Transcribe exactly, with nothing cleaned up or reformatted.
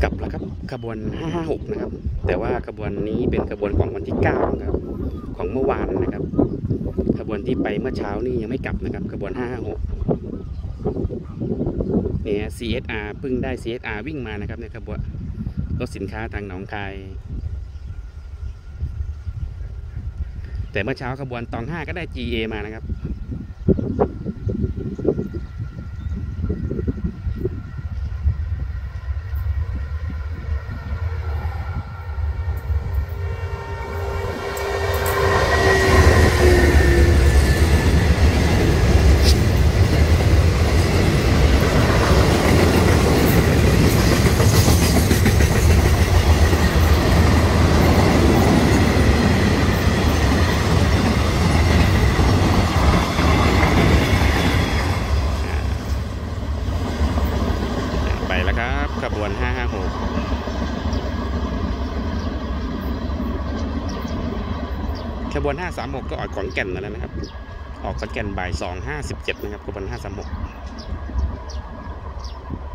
กลับแล้วครับขบวนห้าห้าหกนะครับแต่ว่าขบวนนี้เป็นขบวนของวันที่เก้านะครับของเมื่อวานนะครับขบวนที่ไปเมื่อเช้านี่ยังไม่กลับนะครับขบวนห้าห้าหกเนี่ย ซี เอส อาร์ เพิ่งได้ ซี เอส อาร์ วิ่งมานะครับในขบวนรถสินค้าทางหนองคายแต่เมื่อเช้าขบวนตองห้าก็ได้ จี เอ มานะครับไปแล้วครับขบวนห้าห้าหกขบวนห้าสามหกก็ออกขอนแก่นมาแล้วนะครับออกขอนแก่นบ่ายสองห้าสิบเจ็ดนะครับขบวนห้าสามหก